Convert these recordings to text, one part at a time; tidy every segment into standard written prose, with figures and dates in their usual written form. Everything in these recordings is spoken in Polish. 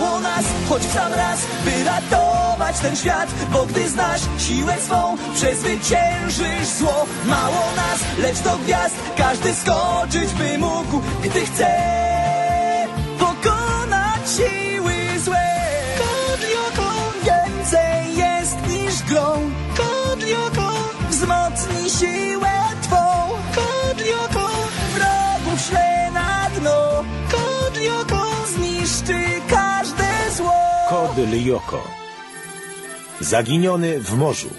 mało nas, choć w sam raz, by ratować ten świat. Bo gdy znasz siłę swą, przezwyciężysz zło. Mało nas, lecz do gwiazd każdy skoczyć by mógł, gdy chce pokonać siły złe. Kod Lyoko więcej jest niż grą. Kod Lyoko wzmocni siłę twą. Kod Lyoko wrogów szle na dno. Kod Lyoko zniszczy każde zło. Kod Lyoko. Zaginiony w morzu.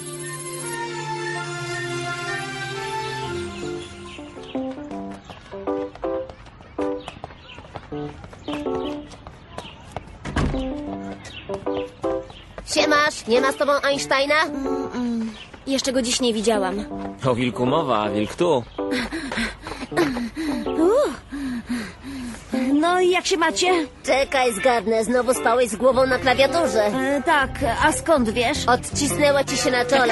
Siemasz, nie ma z tobą Einsteina? Jeszcze go dziś nie widziałam. O wilku mowa, a wilk tu. No i jak się macie? Czekaj, zgadnę, znowu spałeś z głową na klawiaturze. Tak, a skąd wiesz? Odcisnęła ci się na czole.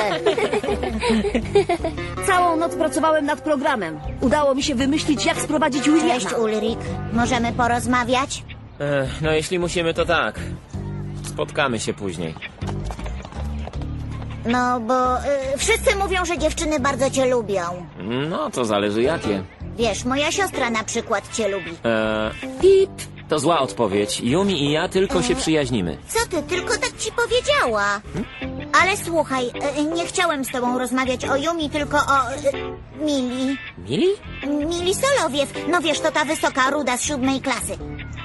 Całą noc pracowałem nad programem. Udało mi się wymyślić, jak sprowadzić Williama. Cześć, Ulrik. Możemy porozmawiać? No jeśli musimy, to tak. Spotkamy się później. No, bo wszyscy mówią, że dziewczyny bardzo cię lubią. No, to zależy jakie. Wiesz, moja siostra na przykład cię lubi. Pip. To zła odpowiedź. Yumi i ja tylko się przyjaźnimy. Co ty, tylko tak ci powiedziała. Ale słuchaj, nie chciałem z tobą rozmawiać o Yumi, tylko o Mili. Mili? Mili Solowiew. No wiesz, to ta wysoka ruda z 7. klasy.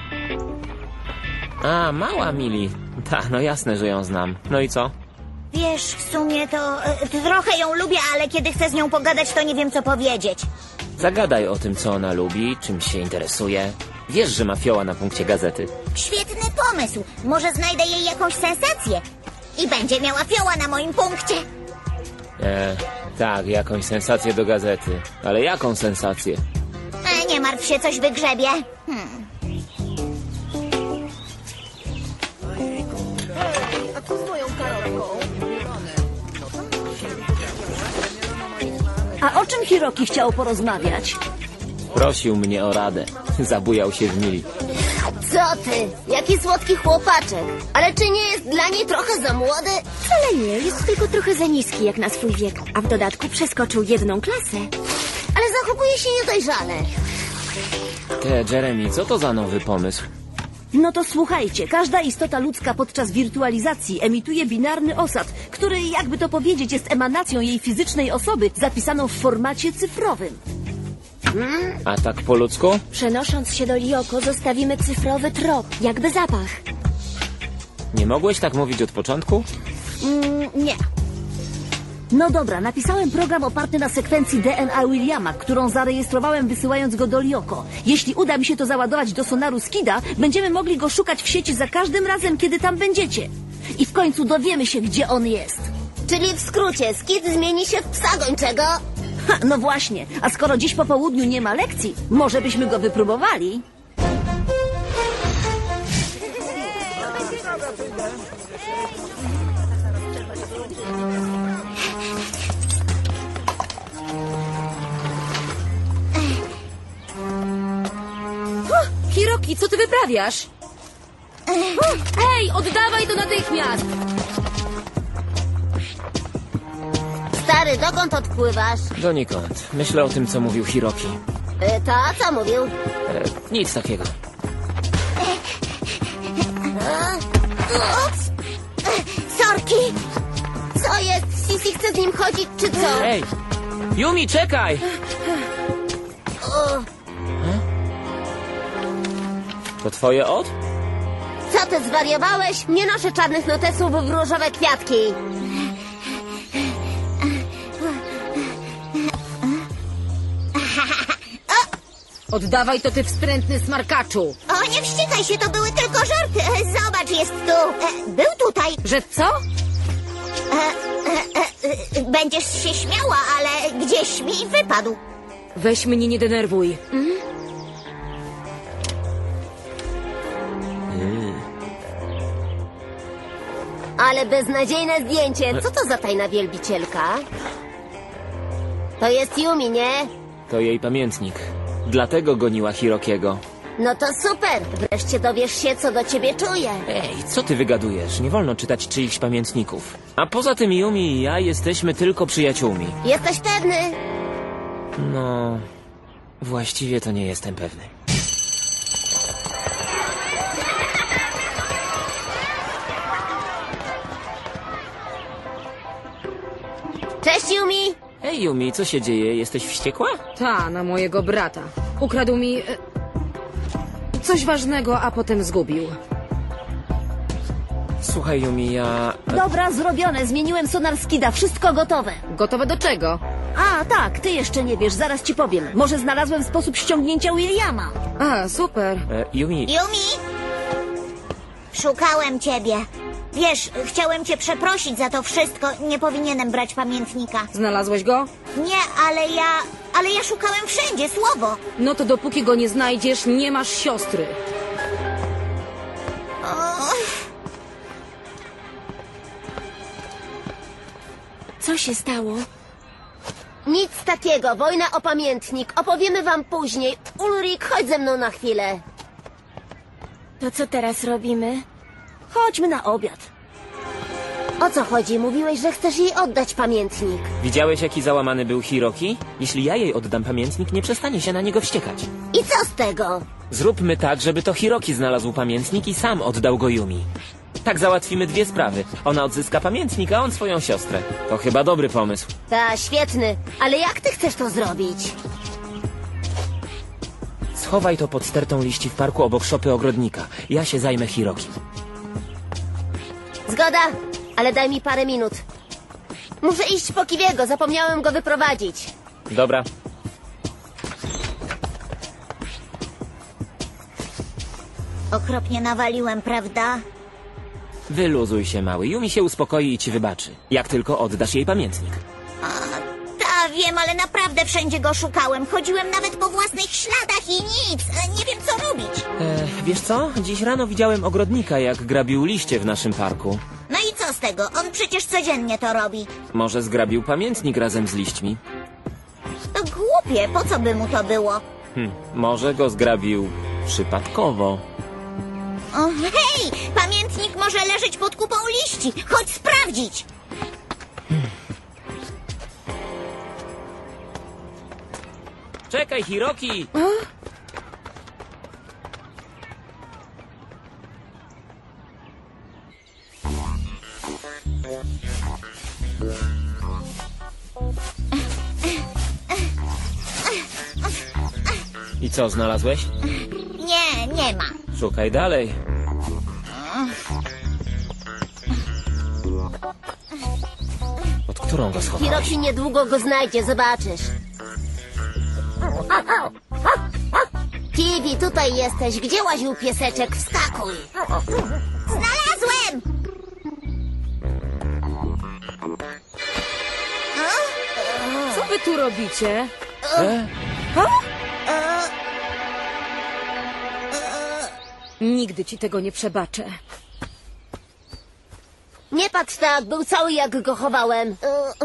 A, mała Mili. No jasne, że ją znam. No i co? Wiesz, w sumie to trochę ją lubię, ale kiedy chcę z nią pogadać, to nie wiem, co powiedzieć. Zagadaj o tym, co ona lubi, czym się interesuje. Wiesz, że ma fioła na punkcie gazety. Świetny pomysł. Może znajdę jej jakąś sensację. I będzie miała fioła na moim punkcie. Tak, jakąś sensację do gazety. Ale jaką sensację? Nie martw się, coś wygrzebie. A o czym Hiroki chciał porozmawiać? Prosił mnie o radę. Zabujał się w Mili. Co ty? Jaki słodki chłopaczek. Ale czy nie jest dla niej trochę za młody? Wcale nie, jest tylko trochę za niski jak na swój wiek. A w dodatku przeskoczył 1 klasę. Ale zachowuje się niedojrzale. Jeremy, co to za nowy pomysł? No to słuchajcie, każda istota ludzka podczas wirtualizacji emituje binarny osad, który, jakby to powiedzieć, jest emanacją jej fizycznej osoby, zapisaną w formacie cyfrowym. A tak po ludzku? Przenosząc się do Lyoko, zostawimy cyfrowy trop, jakby zapach. Nie mogłeś tak mówić od początku? Nie. No dobra, napisałem program oparty na sekwencji DNA Williama, którą zarejestrowałem wysyłając go do Lyoko. Jeśli uda mi się to załadować do sonaru Skida, będziemy mogli go szukać w sieci za każdym razem, kiedy tam będziecie. I w końcu dowiemy się, gdzie on jest. Czyli w skrócie, Skid zmieni się w psa gończego. Ha, no właśnie, a skoro dziś po południu nie ma lekcji, może byśmy go wypróbowali? Hiroki, co ty wyprawiasz? Hej, oddawaj to natychmiast! Stary, dokąd odpływasz? Donikąd. Myślę o tym, co mówił Hiroki. To co mówił? Nic takiego. Ups! Sorki! Co jest? Sisi chce z nim chodzić, czy co? Ej! Yumi, czekaj! To twoje od? Co ty, zwariowałeś? Nie noszę czarnych notesów w różowe kwiatki. Oddawaj to, ty wstrętny smarkaczu! O, nie wściekaj się, to były tylko żarty. Zobacz, jest tu. Był tutaj. Że co? Będziesz się śmiała, ale gdzieś mi wypadł. Weź mnie, nie denerwuj. Ale beznadziejne zdjęcie. Co to za tajna wielbicielka? To jest Yumi, nie? To jej pamiętnik. Dlatego goniła Hirokiego. No to super. Wreszcie dowiesz się, co do ciebie czuję. Ej, co ty wygadujesz? Nie wolno czytać czyichś pamiętników. A poza tym Yumi i ja jesteśmy tylko przyjaciółmi. Jesteś pewny? No... Właściwie to nie jestem pewny. Cześć, Yumi! Hej Yumi, co się dzieje? Jesteś wściekła? Ta, na mojego brata. Ukradł mi... coś ważnego, a potem zgubił. Słuchaj Yumi, ja... Dobra, zrobione. Zmieniłem sonar Skida. Wszystko gotowe. Gotowe do czego? A, tak, ty jeszcze nie wiesz. Zaraz ci powiem. Może znalazłem sposób ściągnięcia Williama. A, super. Yumi... Yumi! Szukałem ciebie. Wiesz, chciałem cię przeprosić za to wszystko. Nie powinienem brać pamiętnika. Znalazłeś go? Nie, ale ja szukałem wszędzie, słowo. No to dopóki go nie znajdziesz, nie masz siostry. Co się stało? Nic takiego. Wojna o pamiętnik. Opowiemy wam później. Ulrik, chodź ze mną na chwilę. To co teraz robimy? Chodźmy na obiad. O co chodzi? Mówiłeś, że chcesz jej oddać pamiętnik. Widziałeś, jaki załamany był Hiroki? Jeśli ja jej oddam pamiętnik, nie przestanie się na niego wściekać. I co z tego? Zróbmy tak, żeby to Hiroki znalazł pamiętnik i sam oddał go Yumi. Tak załatwimy dwie sprawy. Ona odzyska pamiętnik, a on swoją siostrę. To chyba dobry pomysł. Ta, świetny. Ale jak ty chcesz to zrobić? Schowaj to pod stertą liści w parku obok szopy ogrodnika. Ja się zajmę Hiroki. Zgoda, ale daj mi parę minut. Muszę iść po Kiwiego, zapomniałem go wyprowadzić. Dobra. Okropnie nawaliłem, prawda? Wyluzuj się, mały. Yumi się uspokoi i ci wybaczy. Jak tylko oddasz jej pamiętnik. Ta, wiem, ale naprawdę wszędzie go szukałem. Chodziłem nawet po własnych śladach i nic. Nie wiem, co robić. Wiesz co? Dziś rano widziałem ogrodnika, jak grabił liście w naszym parku. No i co z tego? On przecież codziennie to robi. Może zgrabił pamiętnik razem z liśćmi? To głupie, po co by mu to było? Może go zgrabił przypadkowo. O, hej! Pamiętnik może leżeć pod kupą liści. Chodź sprawdzić. Czekaj, Hiroki! I co, znalazłeś? Nie ma. Szukaj dalej. Pod którą go schowałeś? Hiroki niedługo go znajdzie, zobaczysz. Kiwi, tutaj jesteś. Gdzie łaził pieseczek? Wskakuj. Znalazłem! Co wy tu robicie? Nigdy ci tego nie przebaczę. Nie patrz tak, był cały jak go chowałem.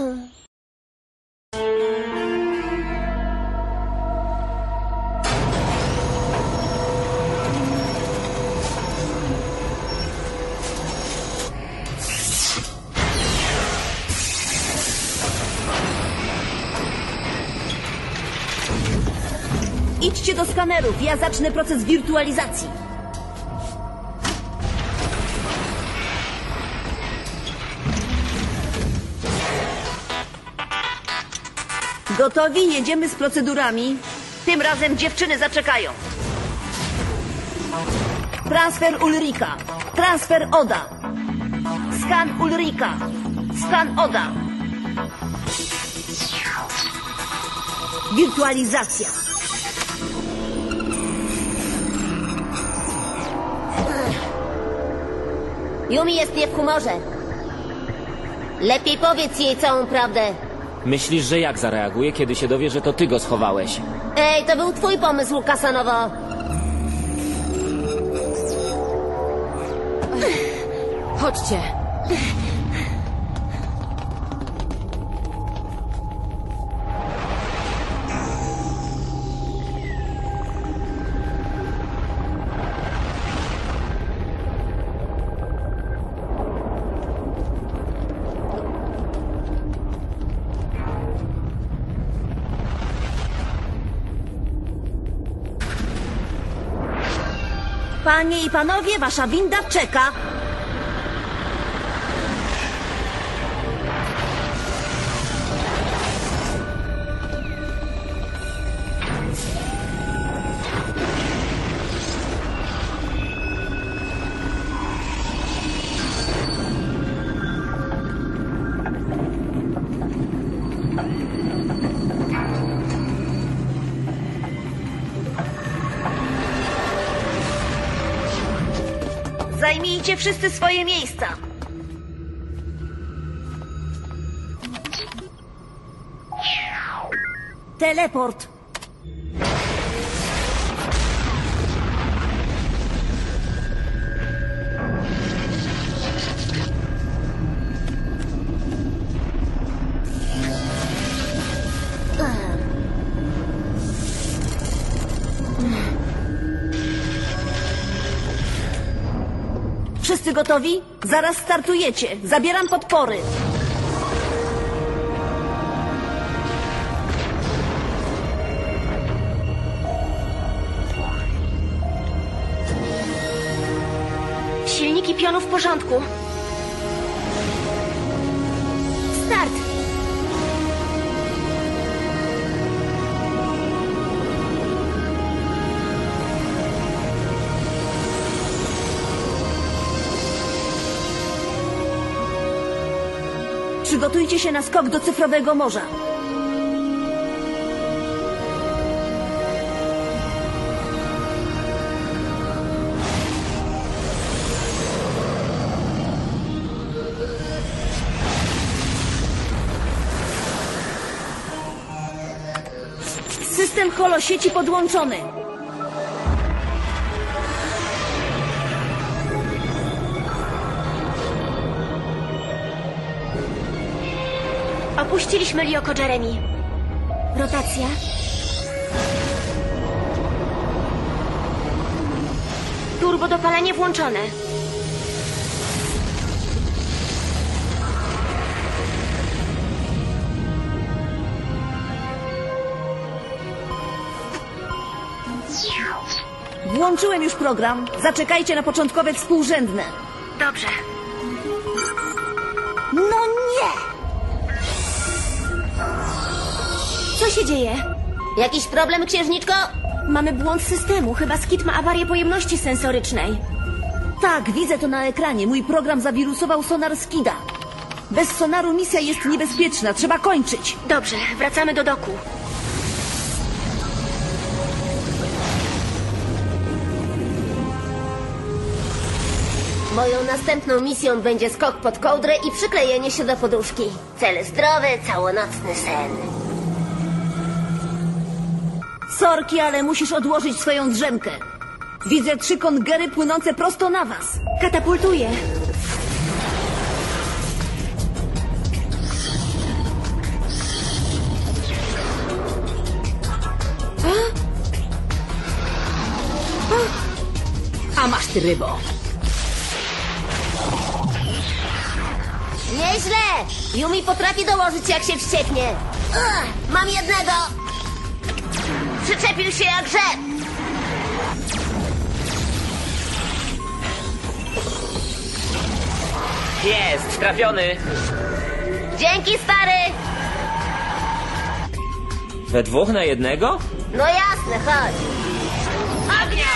Idźcie do skanerów, ja zacznę proces wirtualizacji. Gotowi? Jedziemy z procedurami. Tym razem dziewczyny zaczekają. Transfer Ulrika. Transfer Oda. Skan Ulrika. Skan Oda. Wirtualizacja. Yumi jest nie w humorze. Lepiej powiedz jej całą prawdę. Myślisz, że jak zareaguje, kiedy się dowie, że to ty go schowałeś? Ej, to był twój pomysł, Kasanowo. Chodźcie. Panie i panowie, wasza winda czeka. Zajmijcie wszyscy swoje miejsca. Teleport. Wszyscy gotowi? Zaraz startujecie. Zabieram podpory. Silniki pionu w porządku. Start! Przygotujcie się na skok do cyfrowego morza. System holosieci podłączony. Opuściliśmy Lioko, Jeremy. Rotacja. Turbodopalenie włączone. Włączyłem już program. Zaczekajcie na początkowe współrzędne. Dobrze. No nie! Co się dzieje? Jakiś problem, księżniczko? Mamy błąd systemu. Chyba Skid ma awarię pojemności sensorycznej. Tak, widzę to na ekranie. Mój program zawirusował sonar Skida. Bez sonaru misja jest niebezpieczna. Trzeba kończyć. Dobrze, wracamy do doku. Moją następną misją będzie skok pod kołdrę i przyklejenie się do poduszki. Cel zdrowy, całonocny sen. Sorki, ale musisz odłożyć swoją drzemkę. Widzę 3 kongery płynące prosto na was. Katapultuję. A masz ty, rybo. Nieźle! Yumi potrafi dołożyć, jak się wścieknie. Mam jednego! Przyczepił się jak rzep! Jest, trafiony. Dzięki, stary! We 2 na 1? No jasne, chodź. Ognia!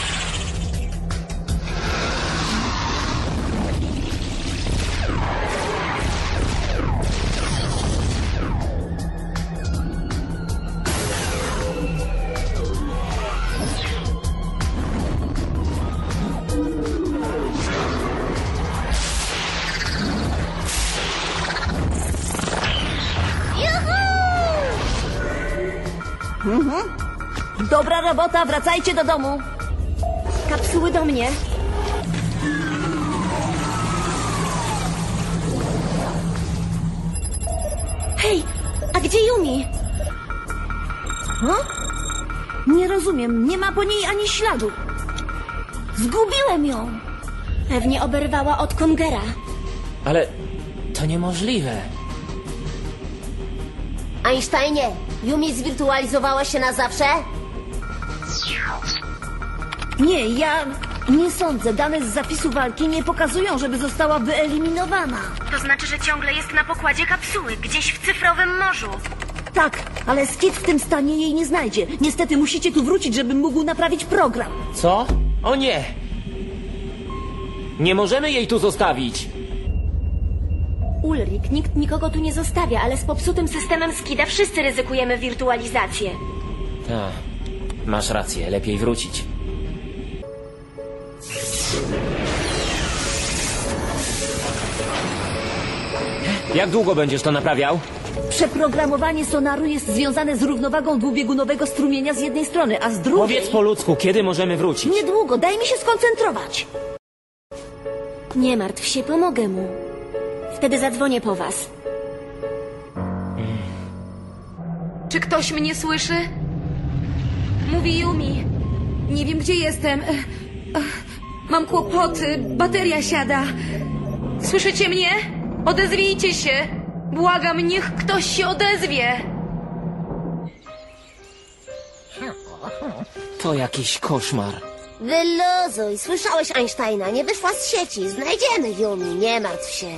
Dobra robota, wracajcie do domu. Kapsuły do mnie. Hej, a gdzie Yumi? Nie rozumiem, nie ma po niej ani śladu. Zgubiłem ją. Pewnie oberwała od Kongera. Ale to niemożliwe. Einsteinie, Yumi zwirtualizowała się na zawsze? Nie, ja... Nie sądzę, dane z zapisu walki nie pokazują, żeby została wyeliminowana. To znaczy, że ciągle jest na pokładzie kapsuły, gdzieś w cyfrowym morzu. Tak, ale Skid w tym stanie jej nie znajdzie. Niestety musicie tu wrócić, żebym mógł naprawić program. Co? O nie! Nie możemy jej tu zostawić! Ulrik, nikt nikogo tu nie zostawia, ale z popsutym systemem Skida wszyscy ryzykujemy wirtualizację. A, masz rację, lepiej wrócić. Jak długo będziesz to naprawiał? Przeprogramowanie sonaru jest związane z równowagą dwubiegunowego strumienia z jednej strony, a z drugiej... Powiedz po ludzku, kiedy możemy wrócić? Niedługo, daj mi się skoncentrować. Nie martw się, pomogę mu. Wtedy zadzwonię po was. Czy ktoś mnie słyszy? Mówi Yumi. Nie wiem, gdzie jestem. Mam kłopoty, bateria siada. Słyszycie mnie? Odezwijcie się. Błagam, niech ktoś się odezwie. To jakiś koszmar. Wyluzuj, słyszałeś Einsteina, nie wyszła z sieci. Znajdziemy Yumi, nie martw się.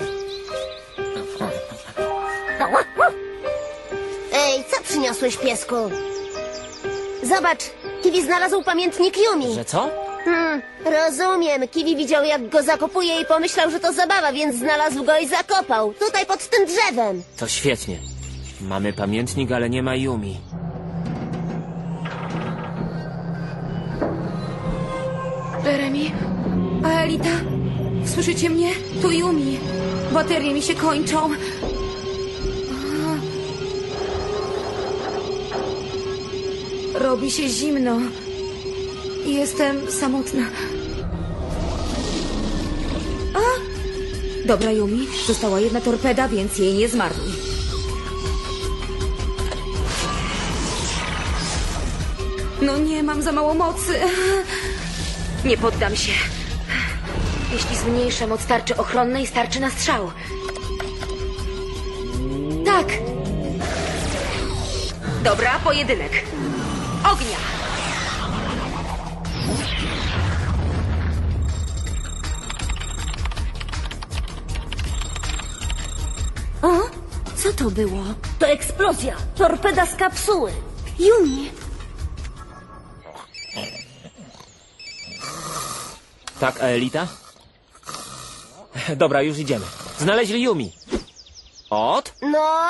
Ej, co przyniosłeś, piesku? Zobacz, Kiwi znalazł pamiętnik Yumi. Że co? Rozumiem, Kiwi widział, jak go zakopuje i pomyślał, że to zabawa, więc znalazł go i zakopał. Tutaj pod tym drzewem. To świetnie. Mamy pamiętnik, ale nie ma Yumi. Jeremy? Aelita? Słyszycie mnie? Tu Yumi. Baterie mi się kończą. Robi się zimno. Jestem samotna. Dobra, Yumi. Została jedna torpeda, więc jej nie zmarnuj. No nie, mam za mało mocy. Nie poddam się. Jeśli zmniejszę moc tarczy ochronnej, starczy na strzał. Tak. Dobra, pojedynek. Ognia! O? Co to było? To eksplozja. Torpeda z kapsuły. Yumi! Tak, Aelita? Dobra, już idziemy. Znaleźli Yumi. Ot? No,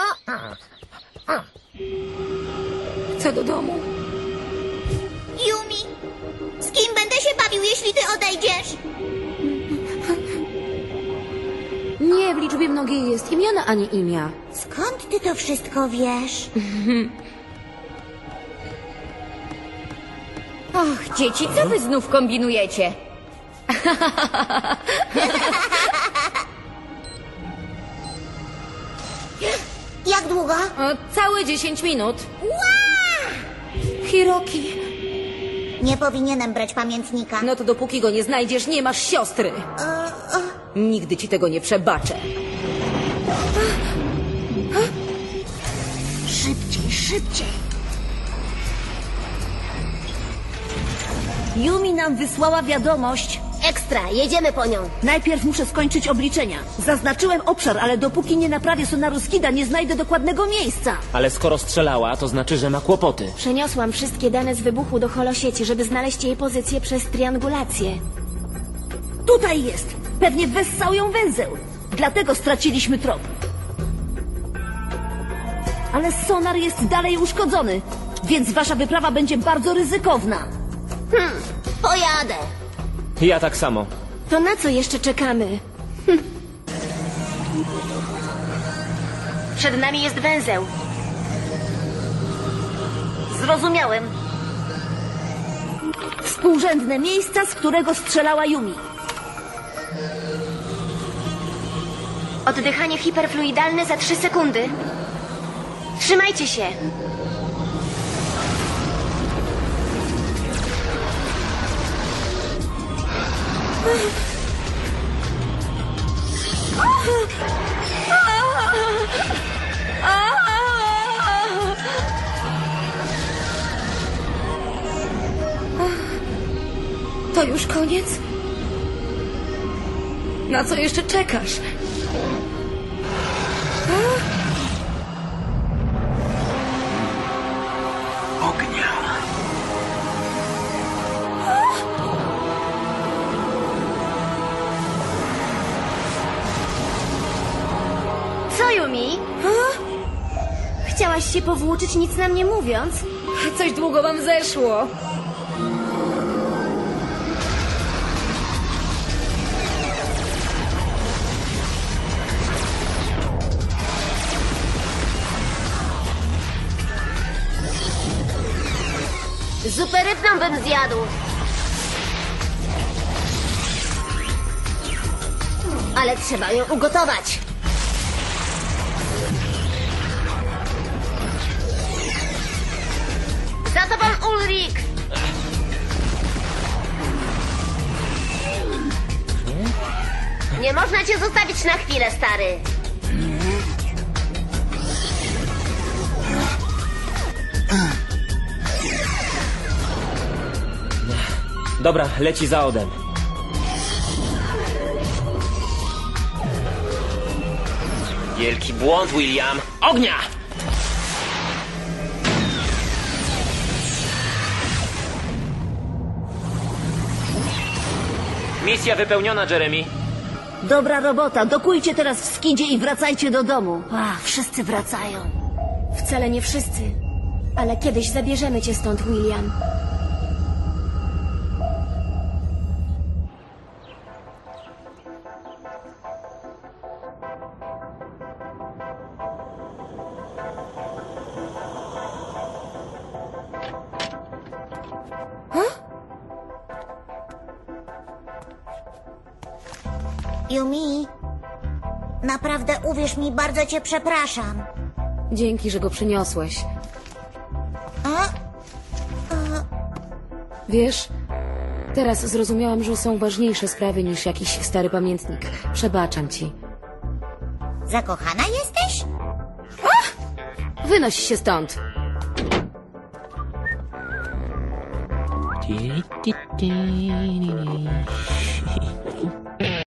Chcę do domu. Yumi, z kim będę się bawił, jeśli ty odejdziesz? Nie, w liczbie mnogiej jest imiona, a nie imia. Skąd ty to wszystko wiesz? Och, dzieci, co wy znów kombinujecie? Jak długo? Całe 10 minut. Hiroki. Nie powinienem brać pamiętnika. No to dopóki go nie znajdziesz, nie masz siostry. Nigdy ci tego nie przebaczę. Szybciej, szybciej. Yumi nam wysłała wiadomość. Ekstra, jedziemy po nią. Najpierw muszę skończyć obliczenia. Zaznaczyłem obszar, ale dopóki nie naprawię sonaru Skida, nie znajdę dokładnego miejsca. Ale skoro strzelała, to znaczy, że ma kłopoty. Przeniosłam wszystkie dane z wybuchu do holosieci, żeby znaleźć jej pozycję przez triangulację. Tutaj jest. Pewnie wessał ją węzeł. Dlatego straciliśmy trop. Ale sonar jest dalej uszkodzony, więc wasza wyprawa będzie bardzo ryzykowna. Pojadę. Ja tak samo. To na co jeszcze czekamy? Przed nami jest węzeł. Zrozumiałem. Współrzędne miejsca, z którego strzelała Yumi. Oddychanie hiperfluidalne za 3 sekundy. Trzymajcie się. To już koniec? Na co jeszcze czekasz? Ognia. Co, Yumi? Chciałaś się powłóczyć, nic nam nie mówiąc? Coś długo wam zeszło. Zupę rybną bym zjadł. Ale trzeba ją ugotować. Za tobą, Ulrik! Nie można cię zostawić na chwilę, stary. Dobra, leci za Odem. Wielki błąd, William. Ognia! Misja wypełniona, Jeremy. Dobra robota, dokujcie teraz w skidzie i wracajcie do domu. Wszyscy wracają. Wcale nie wszyscy. Ale kiedyś zabierzemy cię stąd, William. Yumi, naprawdę uwierz mi, bardzo cię przepraszam. Dzięki, że go przyniosłeś. A? Wiesz, teraz zrozumiałam, że są ważniejsze sprawy niż jakiś stary pamiętnik. Przebaczam ci. Zakochana jesteś? Wynoś się stąd.